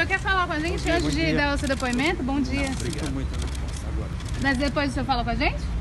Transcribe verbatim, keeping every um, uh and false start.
senhor quer falar com a gente dia, antes de dia. dar o seu depoimento? Bom dia. Não, obrigado. Muito agora. Mas depois o senhor fala com a gente?